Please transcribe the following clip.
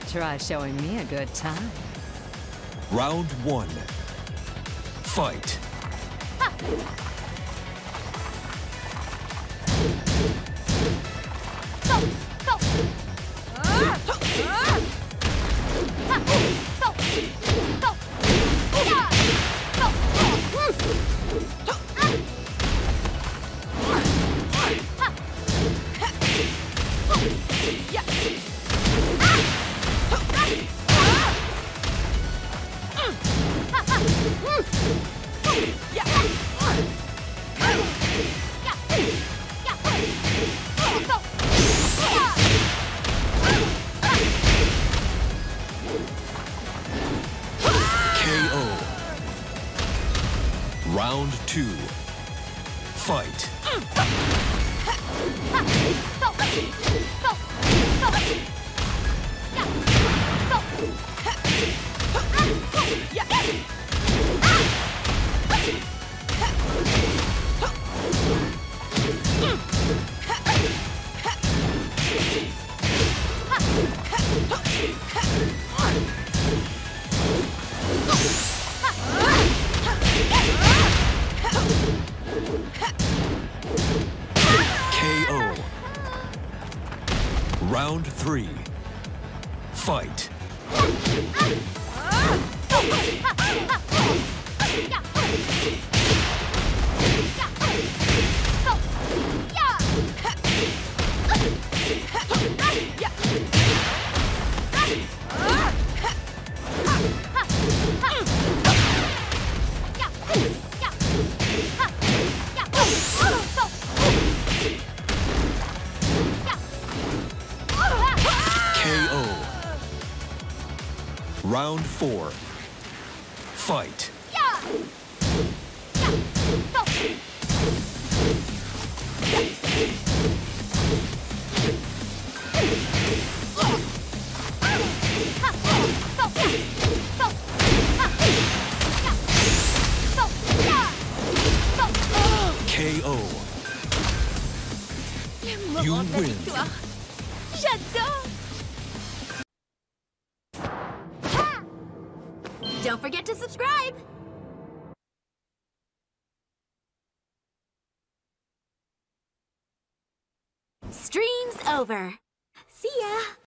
Try showing me a good time. Round 1. Fight. Round 2. Fight. KO. Round 3. Fight. Round 4. Fight. KO. You win. J'adore. Don't forget to subscribe! Stream's over. See ya!